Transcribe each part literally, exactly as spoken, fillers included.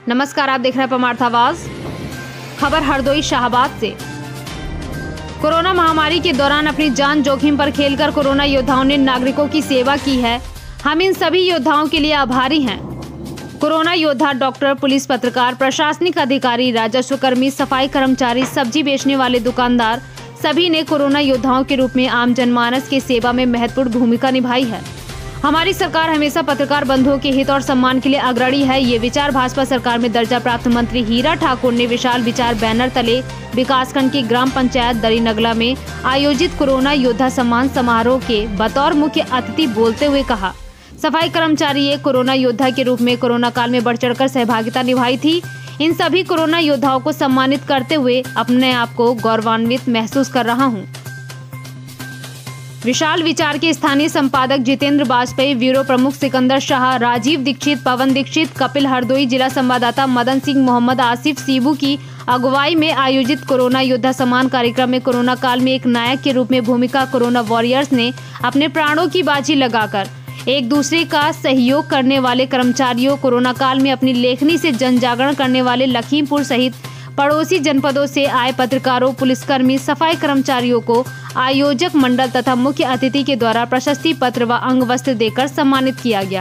नमस्कार, आप देख रहे हैं परमार्थ आवाज। खबर हरदोई शाहबाद से। कोरोना महामारी के दौरान अपनी जान जोखिम पर खेलकर कोरोना योद्धाओं ने नागरिकों की सेवा की है। हम इन सभी योद्धाओं के लिए आभारी हैं। कोरोना योद्धा डॉक्टर, पुलिस, पत्रकार, प्रशासनिक अधिकारी, राजस्व कर्मी, सफाई कर्मचारी, सब्जी बेचने वाले दुकानदार सभी ने कोरोना योद्धाओं के रूप में आम जनमानस की सेवा में महत्वपूर्ण भूमिका निभाई है। हमारी सरकार हमेशा पत्रकार बंधुओं के हित और सम्मान के लिए अग्रणी है। ये विचार भाजपा सरकार में दर्जा प्राप्त मंत्री हीरा ठाकुर ने विशाल विचार बैनर तले विकासखंड की ग्राम पंचायत दरीनगला में आयोजित कोरोना योद्धा सम्मान समारोह के बतौर मुख्य अतिथि बोलते हुए कहा। सफाई कर्मचारी एक कोरोना योद्धा के रूप में कोरोना काल में बढ़ चढ़कर सहभागिता निभाई थी। इन सभी कोरोना योद्धाओं को सम्मानित करते हुए अपने आप को गौरवान्वित महसूस कर रहा हूं। विशाल विचार के स्थानीय संपादक जितेंद्र वाजपेयी, ब्यूरो प्रमुख सिकंदर शाह, राजीव दीक्षित, पवन दीक्षित, कपिल हरदोई, जिला संवाददाता मदन सिंह, मोहम्मद आसिफ सीबू की अगुवाई में आयोजित कोरोना योद्धा सम्मान कार्यक्रम में कोरोना काल में एक नायक के रूप में भूमिका कोरोना वॉरियर्स ने अपने प्राणों की बाजी लगाकर एक दूसरे का सहयोग करने वाले कर्मचारियों, कोरोना काल में अपनी लेखनी से जन जागरण करने वाले लखीमपुर सहित पड़ोसी जनपदों से आए पत्रकारों, पुलिसकर्मी, सफाई कर्मचारियों को आयोजक मंडल तथा मुख्य अतिथि के द्वारा प्रशस्ति पत्र व अंग वस्त्र देकर सम्मानित किया गया।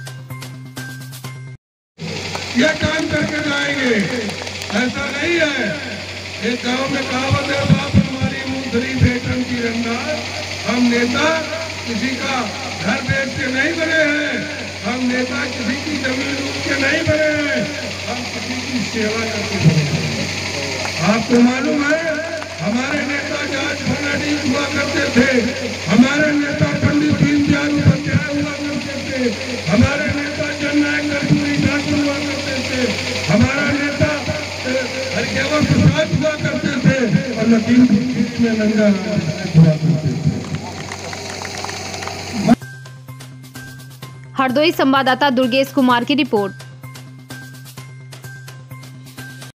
ये काम करके जाएंगे, ऐसा नहीं है। एक गांव में कहावत है, बाप हमारी मुंगरी बेटन की रंगा। हम नेता किसी का घर बेच के नहीं बने हैं, हम नेता किसी की जमीन लूट के नहीं बने हैं, हम किसी की सेवा करके बने हैं। आपको मालूम है, हमारे नेता जॉर्ज फर्नांडिस हुआ करते थे, हमारे नेता पंडित दीनदयाल उपाध्याय हुआ करते थे, हमारे नेता जननायक कर्पूरी ठाकुर हुआ करते थे, हमारा नेता हरिकेवर प्रसाद हुआ करते थे और लखीमपुर में नंगा हुआ करते थे। हरदोई संवाददाता दुर्गेश कुमार की रिपोर्ट।